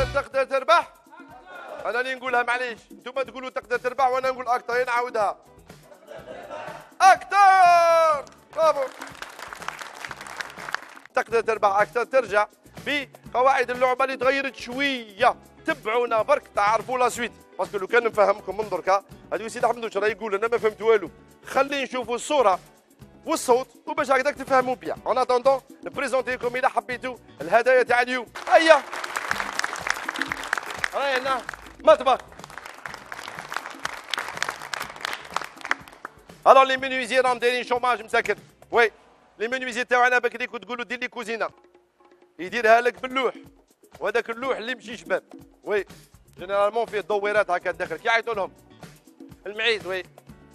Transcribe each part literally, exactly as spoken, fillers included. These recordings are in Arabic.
تقدر تربح؟ انا اللي نقولها معليش، انتم تقولوا تقدر تربح وانا نقول اكثر، نعاودها. اكثر. برافو. تقدر تربح اكثر ترجع بقواعد اللعبه اللي تغيرت شويه. تبعونا برك تعرفوا لا سويت، باسكو لو كان نفهمكم من دركا هذا سيدي احمد واش راه يقول انا ما فهمت والو. خلي نشوفوا الصوره والصوت وباش هكذاك تفهموا بيان. اون اتوندون نبريزونتيكم الى حبيتوا الهدايا تاع اليوم. هيا راهي هنا مطبخ. الو لي مينويزي راهم دايرين شوماج مساكن. وي لي مينويزي تاعنا بكري كنت تقولوا دير لي كوزينه يديرها لك باللوح، وهذاك اللوح اللي مشي شباب. وي جينيرالمون فيه دويرات هكا داخل كي يعيطوا لهم المعيز. وي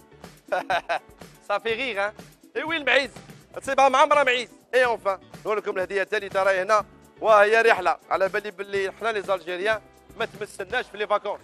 صافي غيغ ها. اي وي المعيز تصيبها معمره معيز. اي اونفان نقول لكم الهديه الثالثه راهي هنا، وهي رحله على بالي باللي حنا لي زالجيريان ما تمسناش في لي فاكونس.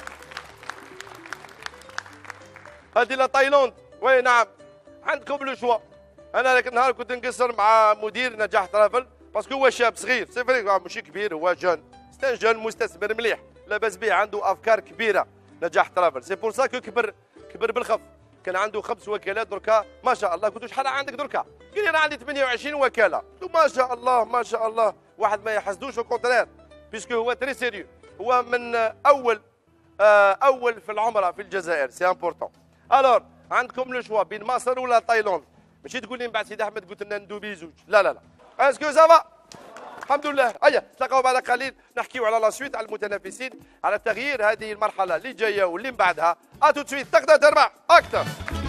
هذه لا تايلاند. وي نعم عندكم لو شوا. انا ذاك النهار كنت نقصر مع مدير نجاح ترافل باسكو هو شاب صغير سي فري ماشي كبير، هو جون ستان جون مستثمر مليح لاباس به، عنده افكار كبيره نجاح ترافل. سي بور سا كو كبر كبر بالخف. كان عنده خمس وكالات دركا ما شاء الله. قلت شحال عندك دركا؟ قال لي انا عندي ثمانية وعشرين وكاله. قلت ما شاء الله ما شاء الله. واحد ما يحسدوش او كونترير بيسكو هو تري سيريو. هو من اول اول في العمره في الجزائر سي امبورطون. الور عندكم لو شوا بين مصر ولا تايلاند. ماشي تقول لي من بعد سيدي احمد قلت لنا ندوبي زوج. لا لا لا اسكو سافا الحمد لله. هيا نتلاقاو بعد قليل نحكيو على لا سويت على المتنافسين على تغيير هذه المرحله اللي جايه واللي من بعدها. اتو تسويت تقدر تربح اكثر.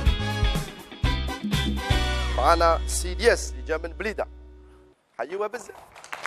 معنا سيدياس اللي جا من بليده. حيوه بزاف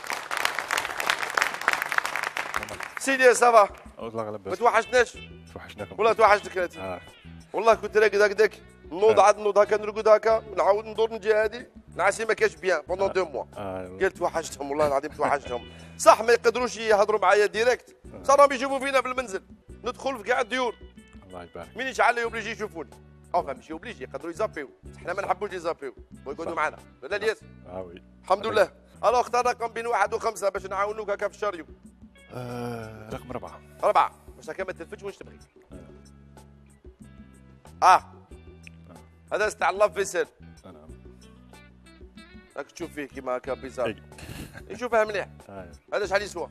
سيدياس. سافا والله لاباس. ما توحشتناش؟ توحشناكم والله توحشتك انت. آه. والله كنت راقد هكذاك نوض عاد نوض هكا نرقد هكا نعاود ندور من الجهه هذه نعسي ما كاش بيان بوندون دو موا. قلت توحشتهم والله العظيم توحشتهم. صح ما يقدروش يهضروا معايا ديريكت، صح راهم يشوفوا فينا في المنزل ندخل في كاع الديور. الله يبارك. مين يشعل يوبليجي يشوفوني او ماشي يوبليجي يقدروا يزابيو، حنا ما نحبوش يزابيو ويقعدوا معنا ولا الياس. اه وي الحمد لله. الو اختار رقم بين واحد وخمسه باش نعاونوك هكا في الشاريو. آه رقم أربعة. أربعة باش هكا ما تلفتش واش تبغي. اه هذا تاع الله فيسل. نعم راك تشوف فيه كيما هكا بيزار يشوفها مليح. هذا شحال يسوى؟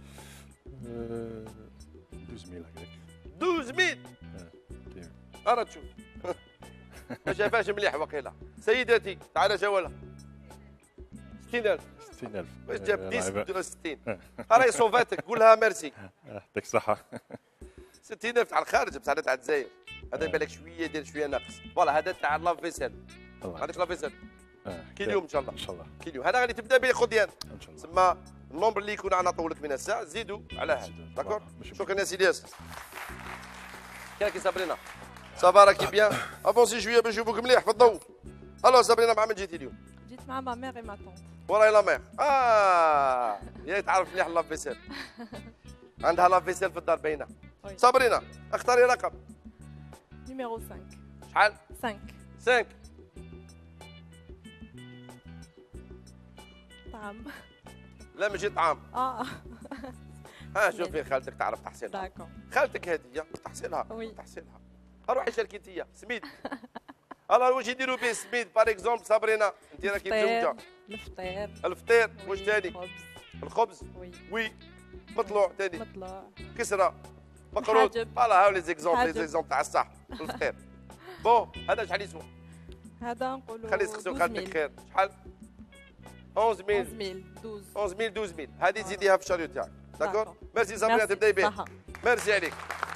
دوز ميل هكذاك. دوز ميل أرا تشوف ما شافاش مليح وقيلا. سيداتي تعال جوالها ستين ألف. ستين ألف واش جاب عشرة ستين؟ راهي صوفاتك قول لها ميرسي. يعطيك الصحة. ستين ألف تاع الخارج بصح تاع الجزائر. هذا يبان لك شويه دير شويه ناقص. فوالا هذا تاع لا فيسل. عندك لا فيسل كي اليوم ان شاء الله. ان شاء الله كي اليوم هذا غادي تبدا به خديان ان شاء الله. تسمى النومبر اللي يكون عنا طولك من الساعه زيدوا على هذا. داكور شكرا يا سيدي ياسر. كيفك صابرينا؟ صافا راكي بيان؟ افونسي شويه باش نشوفوك مليح في الضوء. الو صابرينا مع من جيتي اليوم؟ جيت مع ما ميغ ما طونط. وراي لا ميغ. اه يا تعرف مليح لا فيسل. عندها لا فيسل في الدار باينه. صابرينا اختاري رقم. نيميرو خمسة. شحال؟ خمسة. خمسة. طعام. لا ماشي طعام. اه ها شوفي خالتك تعرف تحصيلها. داكور. خالتك هديه تحصيلها. وي تحصيلها. روحي شاركي انت سميد. الو واش يديروا به سميد باغ اكزومبل صابرينا انت راكي متزوجه. الفطير. الفطير واش ثاني؟ الخبز. الخبز. وي. وي. مطلوع ثاني. مطلوع. كسره. مقروط. فوالا هاو لي زيكزومبل لي زيكزومبل تاع الصح. الفطير. بون هذا شحال يسوى؟ هذا نقولوا خلي يسقسوا خالتك خير. شحال؟ أحد عشر ميل. أحد عشر ميل اثنا عشر ميل هذه زيديها في الشاريو تاعك. داكور؟ ميرسي صابرينا تبداي به. ميرسي عليك.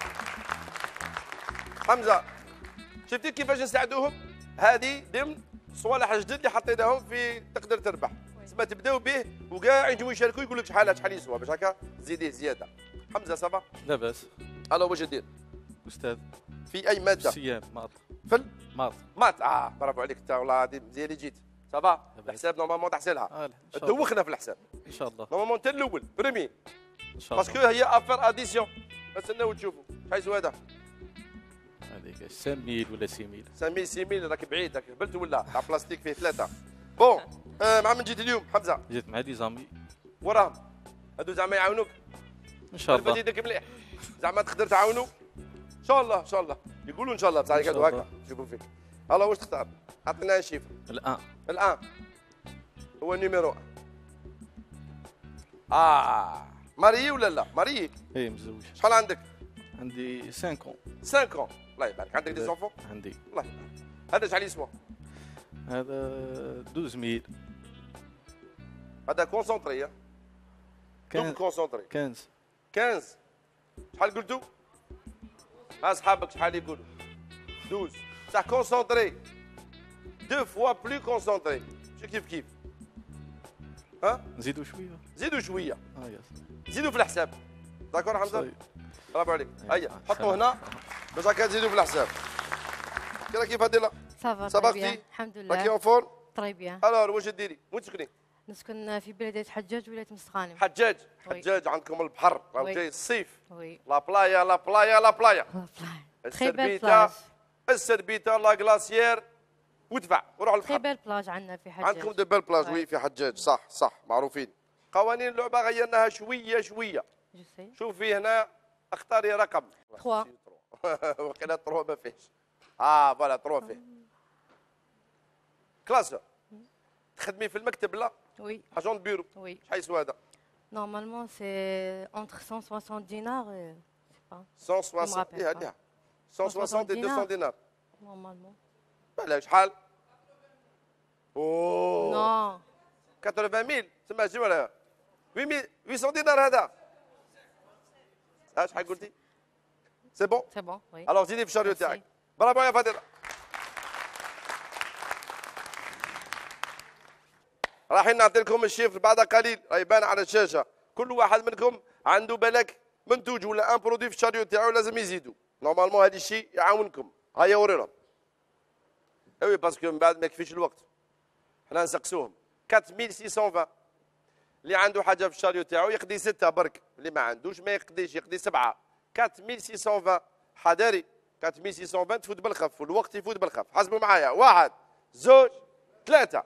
حمزه شفتي كيفاش نساعدوهم؟ هذه ضمن صوالح جدد اللي حطيناهم في تقدر تربح. تسمى تبداو به وكاع ينجموا يشاركوا يقول لك شحال شحال يسوى باش هكا تزيديه زياده. حمزه صافا؟ لاباس. الو واش دير؟ استاذ في اي ماده؟ سيام ماط. فل؟ ماط. ماط اه برافو عليك انت والله العظيم مزيان اللي جيت. صافا؟ الحساب نورمالمون تحصيلها. آه دوخنا في الحساب. ان شاء الله. نورمالمون انت الاول بريمي. ان شاء الله. باسكو هي افير اديسيون. نستناو تشوفوا شحال يسوى هذا؟ هذيك خمسة ميل ولا ستة ميل. خمسة ميل ستة ميل راك بعيد راك هبلت ولا تاع بلاستيك فيه ثلاثه. بون آه مع من جيت اليوم حمزه؟ جيت مع دي زامي. وراهم هادو زعما يعاونوك؟ ان شاء الله. يدك مليح زعما تقدر تعاونوا ان شاء الله ان شاء الله يقولوا ان شاء الله بصح قالوا هكا شوفوا فيك. الله واش تختار؟ اعطينا ان شيفر. الان الان هو النيميرو واحد. اه ماريي ولا لا؟ ماريي. اي مزوج. شحال عندك؟ عندي خمسة ans. خمسة ans. الله يبارك. عندك دي زونفون؟ عندي. الله يبارك. هذا شحال يسوى؟ هذا اثناش مية. هذا كونسونطري. دوبل كونسونطري. خمسة. خمسة. شحال قلتوا؟ اصحابك شحال يقولوا؟ اثنا عشر. بصح كونسونطري. دو فوا بلو كونسونطري. ماشي كيف كيف. ها؟ نزيدوا شويه. زيدوا شويه. اه يس. زيدوا في الحساب. داكور حمزه؟ صحيح. برافو عليك. هيا حطوا هنا باش هكا تزيدوا في الحساب. كيف كيف هادي صافا صافا بيان اختي؟ الحمد راكي لله اون فور؟ طري بيان. الور واش ديري؟ وين تسكني؟ نسكن في بلدية حجاج ولاية مستغانم. حجاج. وي. حجاج عندكم البحر راه وي. جاي الصيف. وي. لا بلايا لا بلايا لا بلايا. تري بيل السربيتا بلاج. السربيتا لا غلاسيير ودفع وروح تري البحر. بيل بلاج عندنا في حجاج. عندكم دو بيل بلاج وي. وي في حجاج صح صح معروفين. قوانين اللعبه غيرناها شويه شويه. جو سي. شوفي هنا اختاري رقم. تخوا. وقيلا تروا ما فيهش. اه فوالا تروا فيه. كلاس تخدمي في المكتب لا؟ وي. اجون بيرو. وي. شحال يسوى هذا؟ نورمالمون سي اونتر مية وستين دينار. مية وستين rappelle ايه pas. هاديها مية وستين مئتين دينار. نورمالمون. بلاش شحال؟ اوه نو. ثمانين ألف تما جي ولا ثمانمئة دينار هذا. ها شحال قلتي؟ سي بون؟ سي بون. وي. الوغ زيدي في الشاريو Merci. تاعك. برافو يا فاطمه. راح نعطي لكم الشيفر بعد قليل راه يبان على الشاشه. كل واحد منكم عنده بالك منتوج ولا ان برودوي في الشاريو تاعو لازم يزيدوا. نورمالمون هذا الشيء يعاونكم. هيا وريهم. اي باسكو من بعد ما يكفيش الوقت. حنا نسقسوهم. أربعة آلاف وستمئة وعشرين. اللي عنده حاجه في الشاريو تاعو يقضي سته برك، اللي ما عندوش ما يقضيش يقضي سبعه. أربعة آلاف وستمئة وعشرين حذاري. أربعة آلاف وستمئة وعشرين تفوت بالخف والوقت يفوت بالخف. حسبوا معايا. واحد زوج ثلاثه.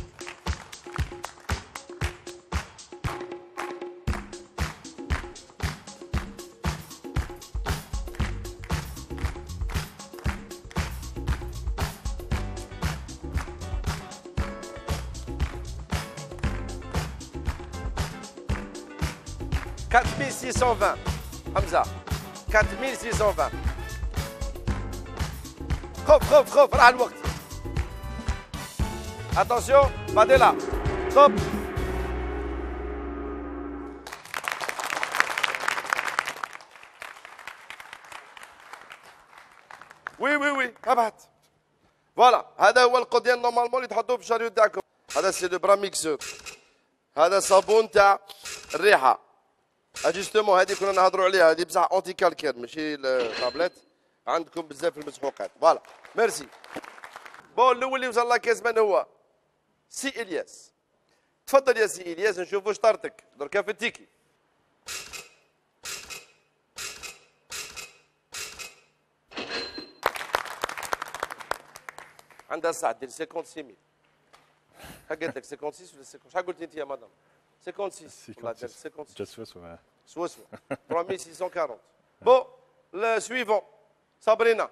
أربعة آلاف وستمئة وعشرين حمزه. أربعة آلاف وستمئة وعشرين. خف خف خف راح الوقت. اتونسيون فاديلا ستوب. وي وي وي ابعد. فوالا هذا هو القود ديال نورمالمون اللي تحطوه في الشاريو تاعكم. هذا سي لو برا ميكسور. هذا صابون تاع الريحه. اجوستومون هذه كنا نهضروا عليها هذه بصح اونتي كالكير ماشي الطابليت. عندكم بزاف المسحوقات. فوالا ميرسي. بون الاول اللي وصل لاكاس من هو؟ سي الياس. تفضل يا سي الياس نشوفوا شطارتك دركا في التيكي. عندها ساعة دير خمسة وستين ألف. ها قالت لك خمسة وستين ولا خمسة؟ شحال قلتي انت يا مدام؟ خمسة وستين. والله دارت خمسة وستين. جات سوسو معاه. سوسو ثلاثة آلاف وستمئة وأربعين. بون لو سويفون صابرينا.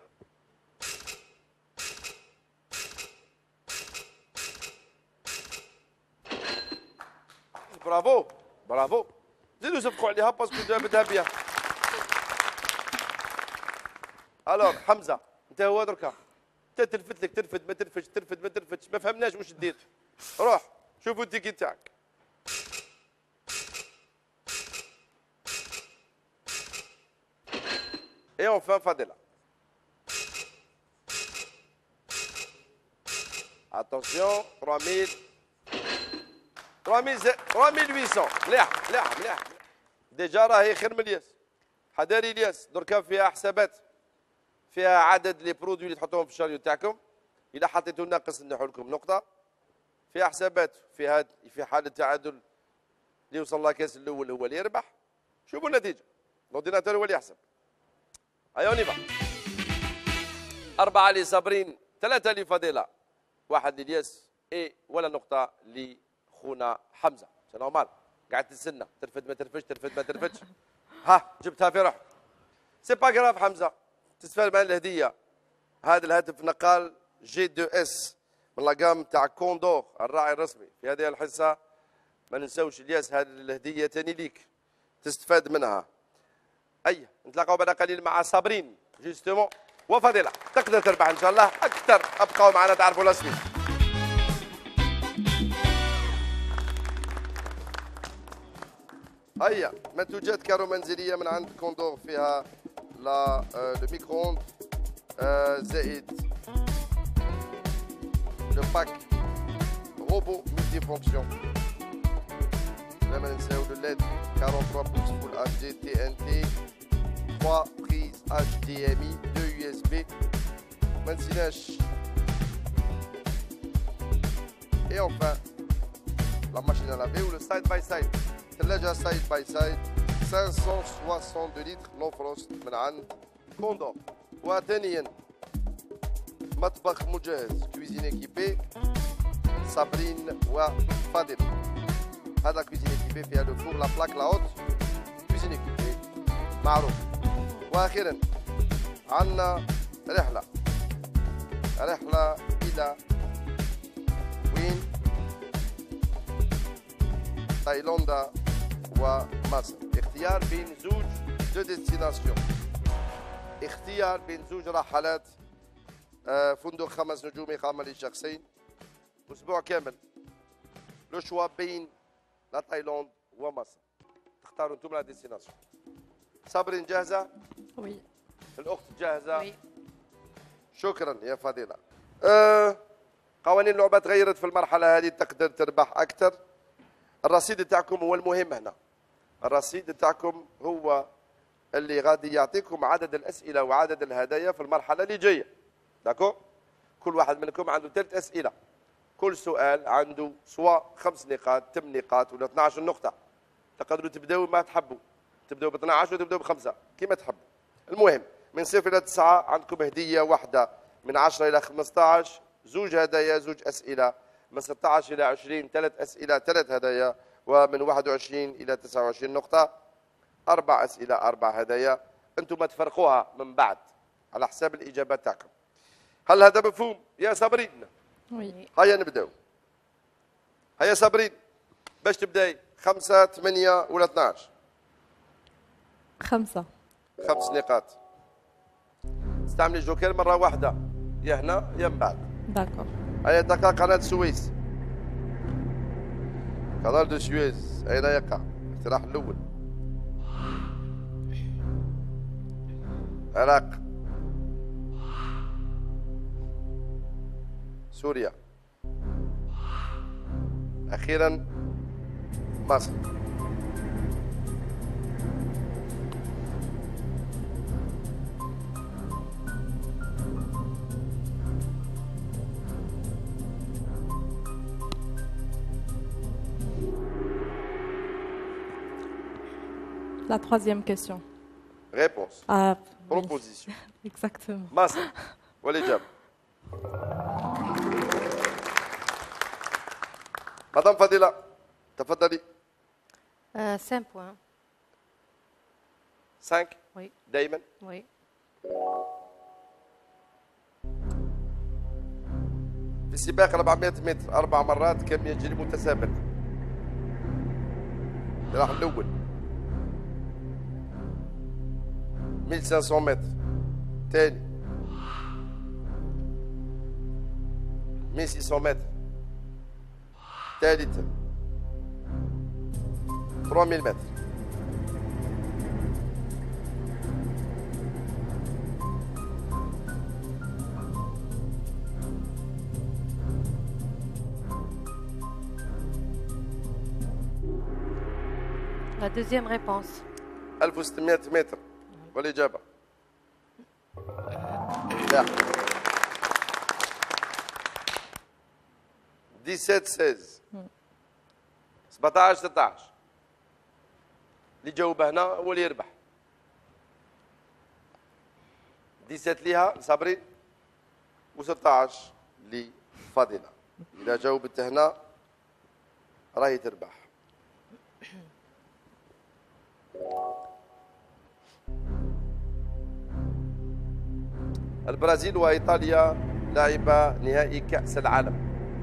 برافو برافو. زيدوا صفقوا عليها باسكو جابتها بيان. الوغ حمزه انت هو دركا انت تلفت لك ترفد ما ترفدش ترفد ما ترفدش ما فهمناش واش دير. روح شوفوا التيكي تاعك. Et enfin Fadela. Attention, trois mille. trois mille trois mille huit cents. مليح مليح مليح. ديجا راهي خير من الياس. حذاري الياس دركا فيها حسابات. فيها عدد لي برودوي اللي تحطوهم في الشاريو تاعكم. إذا حطيتوا ناقص نحو لكم نقطة. فيها حسابات فيها في حالة تعادل اللي يوصل لاكاس الأول هو اللي يربح. شوفوا النتيجة. الأورديناتور هو اللي يحسب. هيا نيفا. أربعة لصابرين، ثلاثة لفضيلة، واحد للياس، إي ولا نقطة لخونا حمزة. سي نورمال، قاعد تستنى، ترفد ما ترفدش، ترفد ما ترفدش. جبتها في روحك. سي با كراف حمزه، تستفاد من الهديه. هذا الهاتف نقال جي دو اس من لاقام تاع كوندور الراعي الرسمي في هذه الحصه. ما ننساوش الياس، هذه الهديه تاني ليك تستفاد منها. اي نتلاقاو بعد قليل مع صابرين جوستومون وفضيله، تقدر تربح ان شاء الله اكثر. ابقاو معنا تعرفوا الاسماء. هيا منتوجات كارو منزليه من عند كوندور، فيها لا الميكرووند زائد لو باك روبو ملتي فونكسيون. لا ما ننساو لو ليد ثلاثة وأربعين بوص فول اتش دي تي ان تي، ثلاثة بريز اتش دي ام اي، اثنين يو اس بي. ما نسيناش اي اونفان لا ماشين ا لافي و لو سايد باي سايد، ثلاجه سايد باي سايد خمسمائة وستة وستين لتر نو فروست من عند كوندور. وثانيا مطبخ مجهز كويزين اكيبي صابرين وفاضل. هذا كويزين اكيبي فيها لو فور لا بلاك لا هوت، كويزين اكيبي معروف. واخيرا عندنا رحله رحله الى وين؟ تايلاندا ومصر. اختيار بين زوج دو ديستيناسيون، اختيار بين زوج رحلات، فندق خمس نجوم إقامة لشخصين أسبوع كامل. لو شوا بين لا تايلاند ومصر، تختاروا انتم لا ديستيناسيون. صابرين جاهزة؟ وي. الأخت جاهزة؟ وي. شكرا يا فضيلة. أه قوانين اللعبة تغيرت في المرحلة هذه، تقدر تربح أكثر. الرصيد تاعكم هو المهم هنا. الرصيد تاعكم هو اللي غادي يعطيكم عدد الأسئلة وعدد الهدايا في المرحلة اللي جاية. داكو؟ كل واحد منكم عنده ثلاث أسئلة. كل سؤال عنده سواء خمس نقاط، ثمان نقاط ولا اثناش نقطة. تقدروا تبداو ما تحبوا. تبداو ب اثناش وتبداو بخمسة كيما تحبوا. المهم من صفر إلى تسعة عندكم هدية واحدة، من عشرة إلى خمسطاش زوج هدايا زوج أسئلة، من ستطاش إلى عشرين ثلاث أسئلة ثلاث هدايا، ومن واحد وعشرين إلى تسعة وعشرين نقطة أربع أسئلة أربع هدايا. أنتم تفرقوها من بعد على حساب الإجابات تاعكم. هل هذا مفهوم يا صابرين؟ وي. هيا نبداو. هيا صابرين باش تبداي خمسة ثمانية ولا اثناش؟ خمسة. خمس نقاط. استعملي الجوكر مرة واحدة، يا هنا يا من بعد. داكور. هيا تقع قناة السويس. قناة دو سويس أين يقع؟ الاقتراح الأول. العراق، سوريا، أخيرا مصر. La troisième question. Réponse. Ah, oui. Proposition. Exactement. مصر والإجابة. مدام فضيلة تفضلي. Euh, cinq points. خمسة. Oui. دائما. Oui. في السباق أربعمائة متر أربع مرات كم يجري متسابق؟ راح الأول ألف وخمسمائة متر، ثاني ألف وستمائة متر، ثالثا ثلاثمائة متر. La deuxième réponse. ألف وستمائة متر والإجابة. لا. سبعة عشر ستة عشر سبعطاش ستطاش. اللي جاوب هنا هو اللي يربح. سبعة عشر ليها صابرين و16 لفاضلة. إذا جاوبت هنا راهي تربح. البرازيل وإيطاليا لعبا نهائي كأس العالم.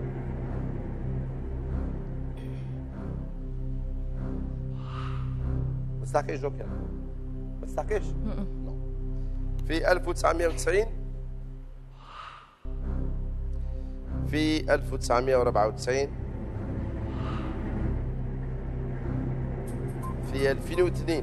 ما تستحقيش جوكر، ما تستحقيش. في ألف وتسعمائة وتسعين، في ألف وتسعمائة وأربعة وتسعين، في ألفين واثنين،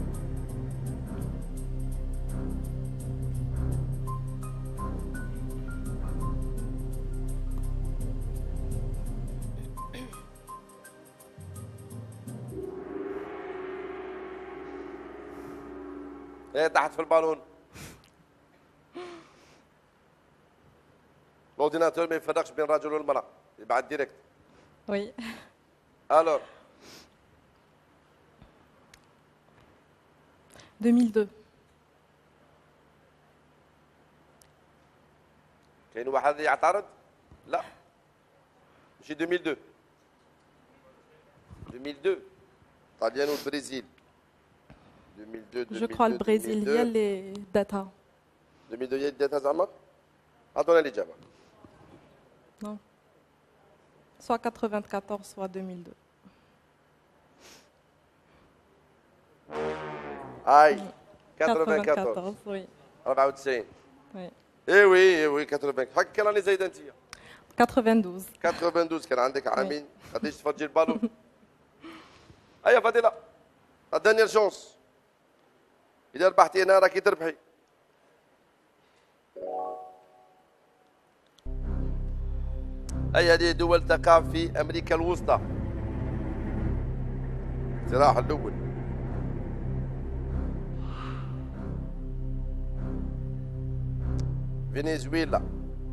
ايه تحت في البالون. الاورديناتور ما يفرقش بين الرجل والمرأة، يبعث ديريكت. Oui. الور deux mille deux. كاين واحد يعترض؟ لا ماشي ألفين واثنين، ألفين واثنين طاليان والبرازيل. ألفين واثنين Je crois le Brésil, il y a les data. ألفين واثنين هي الداتا زعما؟ عطونا الإجابة. Non. Soit quatre-vingt-quatorze, soit deux mille deux. هاي quatre-vingt-quatorze, oui. أربعة وتسعين. Oui. اي وي اي وي ثمانين. حق كان راني زايده انت. quatre-vingt-douze. اثنين وثمانين كان عندك عامين. قديش تفرجي البالون؟ هيا فضيلة. الدنيا شونس. إذا ربحتي هنا راكي تربحي. أي هذه دول تقع في أمريكا الوسطى. الاقتراح الأول. فنزويلا،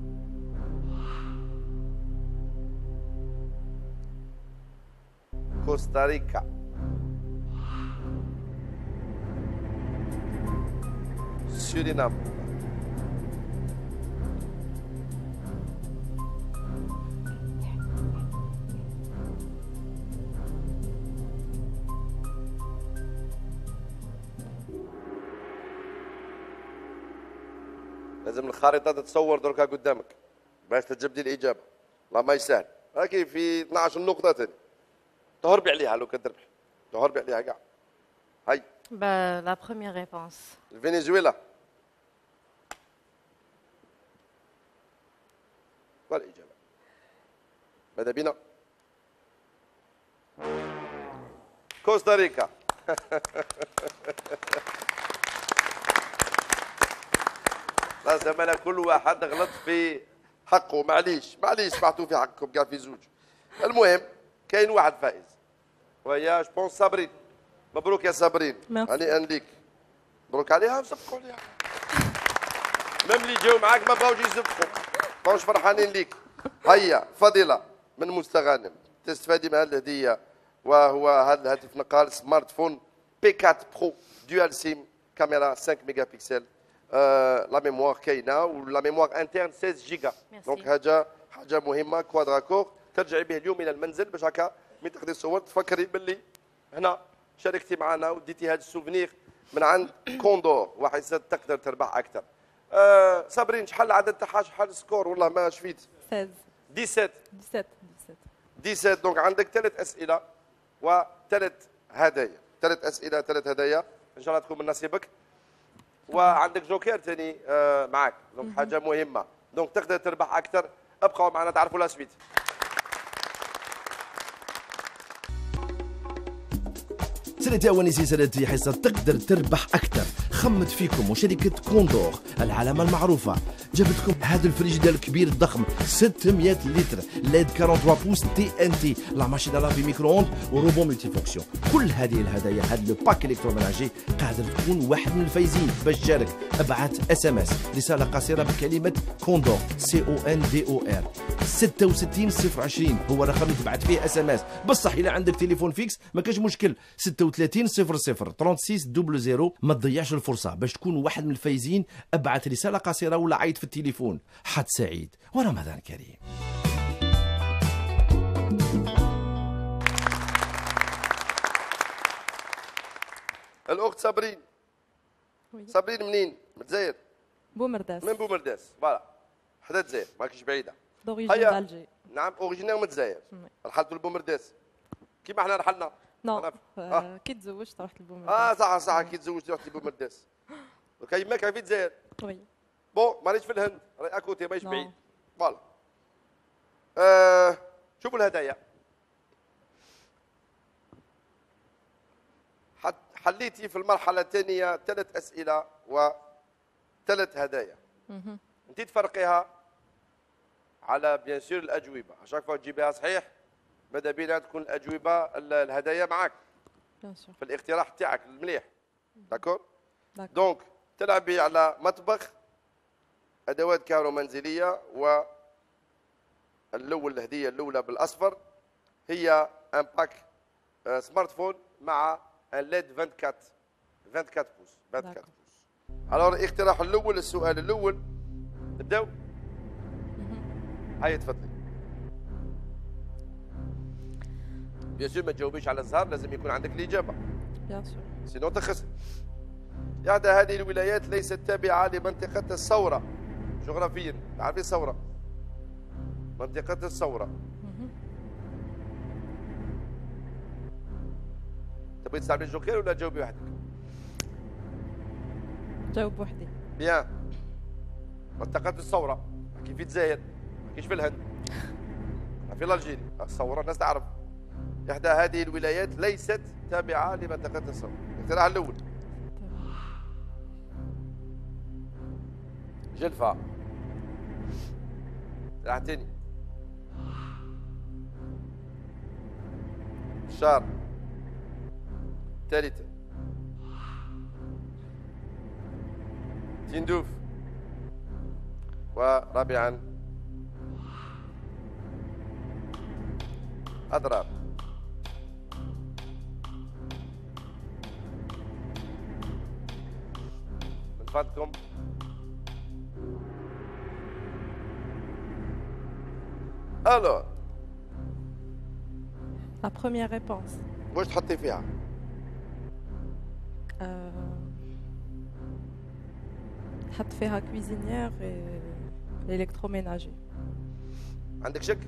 كوستاريكا، سورينام، لازم الخريطة تتصور دركا قدامك باش تجيب لي الإجابة. لا ما يسهل، راكي في اثناش نقطة ثاني. تهربي عليها لو كنت تربحي، تهربي عليها كاع. هاي. Bah, la première réponse. فنزويلا. والإجابة. ماذا بنا؟ كوستاريكا. لازم انا كل واحد غلط في حقه، معليش معليش سمعتوا في حقكم كاع في زوج. المهم كاين واحد فائز وهي جو بونس صابرين. مبروك يا صابرين، هنيئا ليك. مبروك عليها وصفقوا عليها. ميم اللي جاو معاك ما بغاوش يصفقوا، ماهوش فرحانين ليك. هيا فضيلة من مستغانم تستفادي من هذه الهدية، وهو هذا الهاتف نقال سمارت فون بي أربعة برو ديوال سيم، كاميرا خمسة ميجا بكسل، لا ميموار كاينه ولا ميموار انترن ستة عشر جيجا. دونك حاجه حاجه مهمه كوادرا كور ترجعي به اليوم الى المنزل باش هكا ملي تاخذي الصور تفكري باللي هنا شاركتي معنا وديتي هذا السوفنير من عند كوندور، وحيصير تقدر تربح اكثر. أه صابرين شحال العدد تاعها، شحال السكور والله ما شفيت؟ seize. ديسات. dix-sept. dix-sept. ديسات. دونك عندك ثلاث اسئله وثلاث هدايا، ثلاث اسئله ثلاث هدايا ان شاء الله تكون من نصيبك. وعندك جوكر ثاني آه معك، دونك حاجه مهمه، دونك تقدر تربح اكثر. ابقوا معنا تعرفوا لا سويت. سنتي أوانيسي سنتي حصة تقدر تربح أكثر. خمت فيكم وشركة كوندور العلامة المعروفة جابتكم هذا الفريجيدير الكبير الضخم ستمائة لتر ليد ثلاثة وأربعين بوص تي ان تي، لا ماشين لافي ميكرو اوند وروبو ملتي فونكسيون. كل هذه الهدايا، هذا لو باك الكتروميناجي قادر تكون واحد من الفايزين. باش تشارك ابعث اس ام اس رسالة قصيرة بكلمة كوندور سي او ان دي او ار ستة وستين صفر عشرين هو الرقم اللي تبعث فيه اس ام اس. بصح إلا عندك تليفون فيكس ما كاش مشكل، ستة وثلاثين صفر صفر ستة وثلاثين صفر صفر. ما تضيعش الفرصة باش تكون واحد من الفايزين. ابعث رسالة قصيرة ولا عيط في التليفون. حد سعيد ورمضان كريم. الاخت صابرين. صابرين منين؟ من الجزائر. بومرداس. من بومرداس فوالا حدا الجزائر ماكش بعيده. دوريجين هيا. دالجي. نعم اوريجينير من الجزائر. مي. رحلتوا لبومرداس كيما احنا رحلنا. نو أنا ف- آه، كي تزوجت رحت لبومرداس. اه صح صح كي تزوجتي رحتي بومرداس. وكاين يماك في الجزائر. وي. بون مانيش في الهند راهي اكوتي ماهيش نو. بعيد. فوالا. آه شوفوا الهدايا. حت- حليتي في المرحلة الثانية ثلاث أسئلة وثلاث هدايا. مهم. أنت تفرقيها على بيان سور الأجوبة، عشان فوا تجيبيها صحيح ماذا بينا تكون الأجوبة ال- الهدايا معك بيان سور. في الاقتراح تاعك المليح. داكور؟ داكور. دونك تلعبي على مطبخ، أدوات كهرو منزلية، والأول الهدية الأولى بالأصفر هي ان باك آه، سمارت فون مع ان ليد أربعة وعشرين أربعة وعشرين بوس أربعة وعشرين داكور. بوس. الوغ الاقتراح الأول السؤال الأول نبداو. هيا تفضلي. بيان سور ما تجاوبيش على الزهر، لازم يكون عندك الإجابة بيان سور. سينو تخسر. إحدى هذه الولايات ليست تابعة لمنطقة الثورة جغرافيا. تعرفي الثورة؟ منطقة الثورة. مهم. تبغي تستعملي الجوكر ولا تجاوبي وحدك؟ جاوب وحدي. بيان. منطقة الثورة كيف في الجزائر، ما كاينش في الهند، في الجيري. الثورة الناس تعرف. إحدى هذه الولايات ليست تابعة لمنطقة الثورة. الاقتراح الأول جلفة. الاقتراح الثاني شار. ثالثا تندوف. ورابعا أضرار. من فضلكم الو La première réponse. واش تحطي فيها؟ Euh, حط فيها cuisinière et l'électroménager. عندك شك؟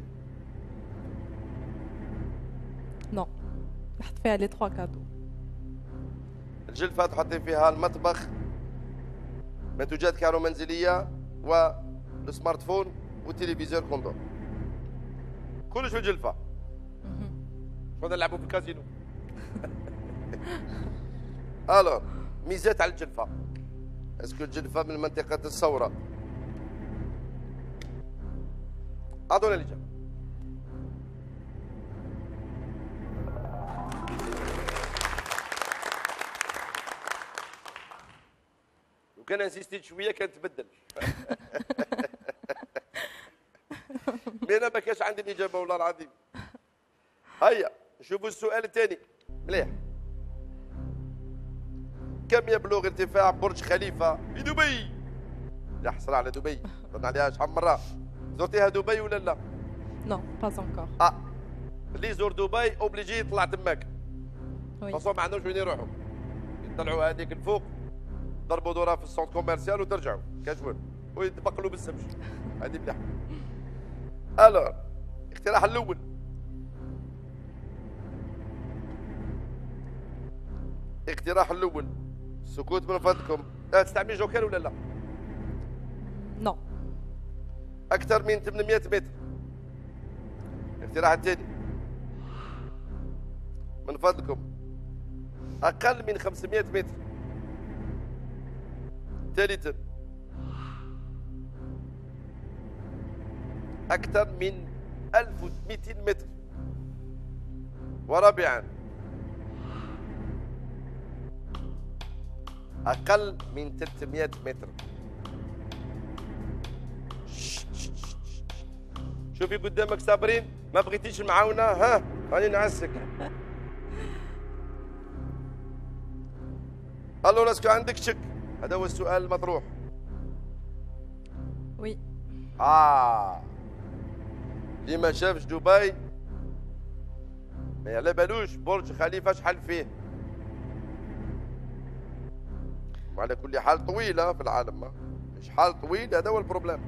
Non. حط فيها les trois cadeaux. الجلفة تحطي فيها المطبخ، منتوجات كهرو منزلية، والسمارت فون والتلفزيون كوندور. كلش في الجلفة. مهم. شكون نلعبوا في الكازينو. الو ميزات على الجلفة. اسكو الجلفة من منطقة الثورة؟ اعطونا الإجابة. لو كان انسيستيت شوية كانت تبدل. مي انا ما كانش عندي الإجابة والله العظيم. هيا نشوفوا السؤال الثاني مليح. كم يبلغ ارتفاع برج خليفة في دبي؟ يا حسرة على دبي، قلنا عليها شحال من مرة. زرتيها دبي ولا لا؟ Non, pas encore. اه اللي يزور دبي اوبليجي يطلع تماك. Oui. خاصهم ما عندهمش وين يروحوا. يطلعوا هذيك الفوق، ضربوا دورة في السونت كوميرسيال وترجعوا، كاش والو. ويتبقلوا بالسمش. هذه مليحة. الو الاقتراح الأول الاقتراح الأول سكوت من فضلكم. لا تستعملي جوكر ولا لا؟ Non. أكثر من ثمانمئة متر. الاقتراح الثاني من فضلكم أقل من خمسمئة متر. ثالثا أكثر من ألف ومئتين متر. ورابعا أقل من ثلاثمئة متر. شوفي قدامك صابرين، ما بغيتيش المعاونة؟ ها راني نعسك. الو اسكو عندك شك؟ هذا هو السؤال المطروح. Oui. اه اللي ما شافش دبي ما على بالوش برج خليفة شحال فيه. وعلى كل حال طويلة في العالم، شحال طويل هذا هو البروبليم.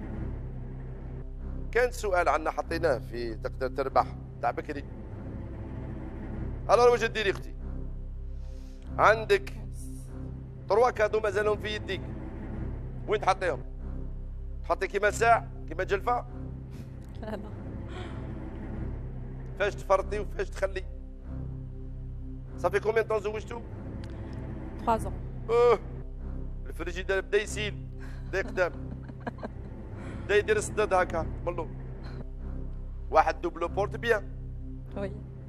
كان سؤال عندنا حطيناه في تقدر تربح تاع بكري. الو واش ديري اختي؟ عندك تروا كادو مازالهم في يديك، وين تحطيهم؟ تحطي كيما ساع كيما جلفه؟ لا لا. فاش تفرطي وفاش تخلي؟ صافي كوميان طون زوجتو؟ ثلاثة ans. اوه الفريجيدير بدا يسيل، بدا يقدام، بدا يدير السداد هكا ملو. واحد دوبلو بورت بيان. Oui.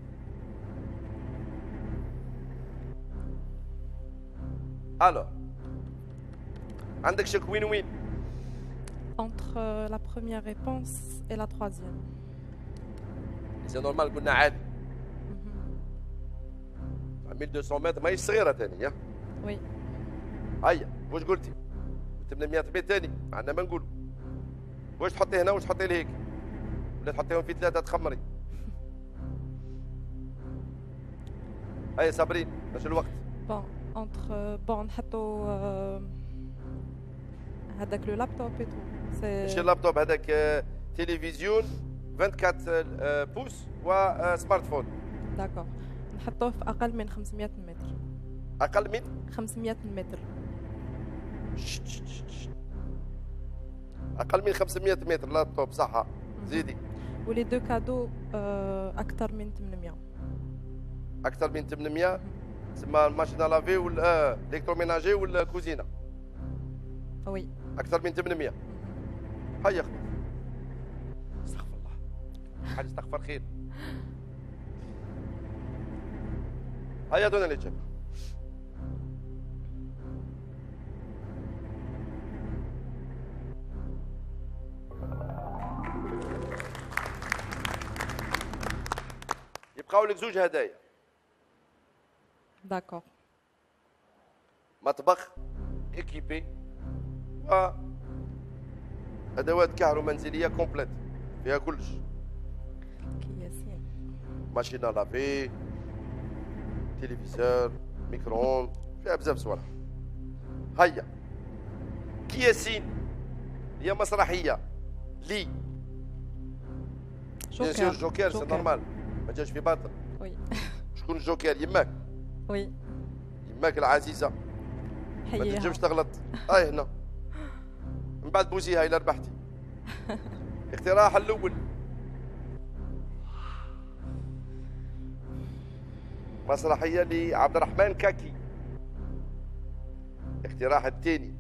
الو عندك شك وين وين؟ Entre euh, la première réponse et la troisième. سي نورمال قلنا عادي. Mhm. ألف ومئتين متر ماهيش صغيرة تاني. Oui. هيا واش قلتي؟ ثمانمئة متر تاني عندنا ما نقولوا. واش تحطي هنا واش تحطي لهيك؟ ولا تحطيهم في ثلاثة تخمري؟ هيا صابرين اش الوقت؟ Bon, entre euh, bon نحطو euh, هذاك لو لابتوب et tout. ماشي C'est اللابتوب هذاك آه، تلفزيون أربعة وعشرين آه، بوس وسمارت فون. d'accord. نحطوه في أقل من خمسمئة متر. أقل من خمسمئة متر. شت شت شت شت. أقل من خمسمئة متر لابتوب صح. زيدي. ولي دو كادو euh, أكثر من ثمانمئة. أكثر من ثمانمئة تسمى الماشين لافي ولا الكتروميناجي ولا الكوزينة. Oui. أكثر من ثمانمئة. هيا خلاص. استغفر الله. حاجة استغفر خير. هيا دونا الإجابة. يبقاو لك زوج هدايا. D'accord. مطبخ اكيبي و ادوات كهرو منزليه كومبليت فيها كلش. كياسين. ماشينه لافي، تلفزيون، ميكروون، فيها بزاف صوالح. هيا كياسين هي مسرحيه لي بيان سور جوكر سي نورمال ما جاش في باطل. وي. شكون الجوكر؟ يماك. وي. يماك العزيزه. ما حييها. تنجمش تغلط. هاي هنا من بعد بوزيها الى ربحتي. اقتراح الاول مسرحيه لعبد الرحمن كاكي. الاقتراح الثاني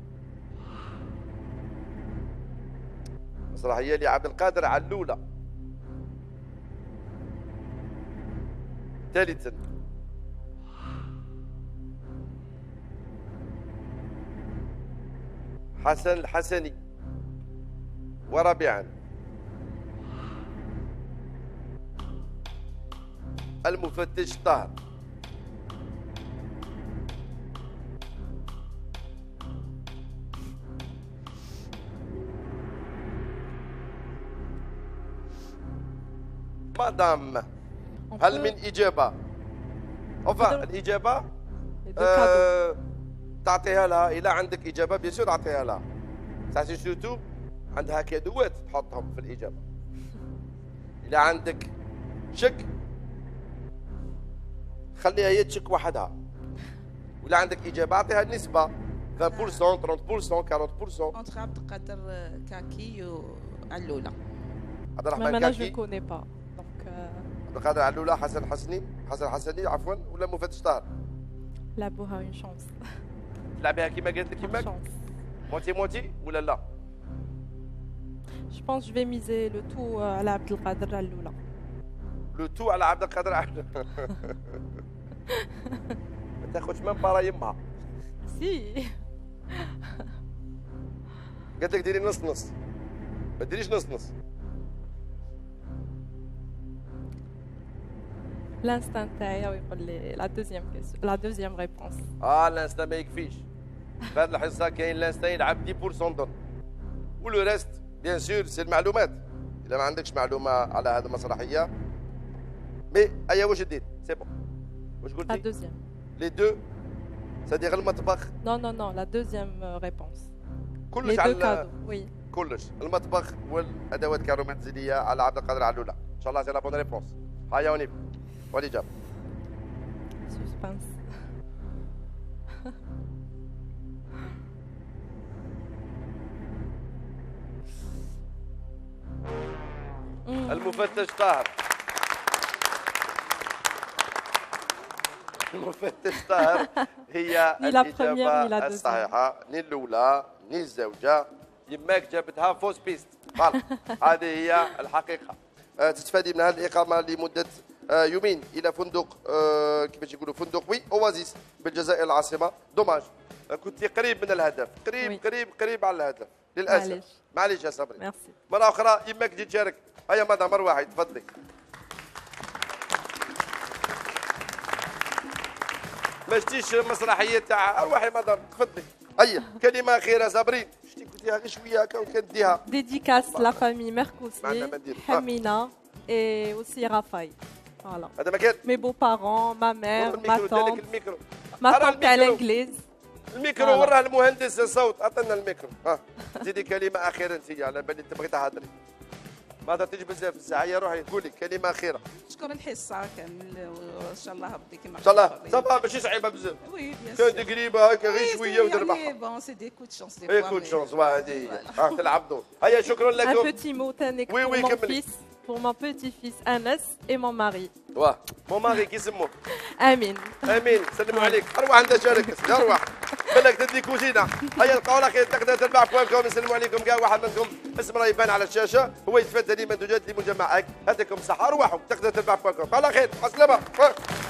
مسرحيه لعبد القادر علوله. ثالثا حسن الحسني. ورابعا المفتش طاهر. مدام هل من إجابة؟ أوفا الإجابة آه تعطيها لها. إذا عندك إجابة بيسور أعطيها لها. ساسي سورتو عندها كادوات تحطهم في الإجابة. إذا عندك شك خليها هي تشك وحدها. ولا عندك إجابة أعطيها النسبة عشرين بالمئة ثلاثين بالمئة أربعين بالمئة. entre عبد القادر كاكي وعلولة. عبد الرحمن Même là, je كاكي. ne connais pas. Donc, euh, عبد القادر علولة. حسن حسني حسن حسني عفوا ولا مفتش طاهر. لعبوها une chance. تلعبيها كيما قالت لك Une يماك chance. موتي موتي ولا لا؟ Je pense que je vais miser le tout euh, على عبد القادر علولة. لو تو على عبد القادر علولة. ما تاخذش من برا يمها. Si. قالت لك ديري نص نص. ما ديريش نص نص. L'instinct تاعي هو يقول لي la deuxième question, la deuxième réponse. اه الانستا ما يكفيش. في هذه الحصه كاين الانستا يلعب عشرة بالمئة دون. ولو ريست بيان سور سي المعلومات. اذا ما عندكش معلومه على هذه المسرحيه مي ايا واش دير؟ سي بون. واش La قلتي؟ deuxième. لي دو سادير المطبخ. Non, non, non, la deuxième euh, réponse. كلش Les deux على cadeaux, oui. كلش المطبخ والادوات كانوا منزليه على عبد القادر علوله ان شاء الله سي لا بون ريبونس. هيا ونيب والاجابه. Suspense. Hmm. المفتش طاهر. المفتش طاهر هي Ni la première, ni la الإجابة deuxième. الصحيحة، ني الأولى ني الزوجة. يماك جابتها فوز بيست غلط. هذه هي الحقيقة. آه، تستفادي من هذه الإقامة لمدة آه، يومين إلى فندق آه، كيفاش يقولوا فندق وي أوازيس بالجزائر العاصمة. دوماج آه، كنت قريب من الهدف، قريب وي. قريب قريب على الهدف للأسف. معليش. معليش يا صبري. Merci. مرة أخرى يماك تجي تشارك. هيا مدام مروحي تفضلي. ما شتيش مسرحيه تاع ارواحي مدام تفضلي. هيا كلمه اخيره صابرين. شتي قلتيها غير شويه هكا وكنديها. Dédicace la famille معنا Mercoussi, منديل. Hamina et aussi Raphaël. Voilà. هذا ما كان. Mes beaux-parents, ma mère, ma الميكرو tante, دالك الميكرو. ma أرى tante à الميكرو. l'anglaise. الميكرو فوالا. وراه المهندس الصوت عطنا الميكرو. ها زيدي كلمه اخيره انت على بالي تبغي تهضري. ما هضرتيش بزاف الساعه. هيا روحي قولي كلمه اخيره. نشكر الحصه كامل وان شاء الله ربي كيما ان شاء الله صافا ماشي صعيبه بزاف. وي بيان كانت قريبه هكا غير شويه ودربحها. بون سي دي كود شونس دي اي كود شونس وهذه هي. ها تلعب دور. هيا شكرا Un لكم. petit mot, Tanek, Oui, pour oui, mon كملي. fils, pour mon petit-fils Anas et mon mari. واه مو ماغي كيسموه. Amin. امين سلموا عليك. اروح عندها شارك اروح بالك تدي كوزينه. هيا القول الاخير تقدر تربع بوانكم. يسلموا عليكم كاع واحد منكم اسم راه يبان على الشاشه هو يتفادى لي منتوجات لمجمع اك. يعطيكم الصحه ارواحوا تقدر تربع بوانكم. قول الاخير مع السلامه.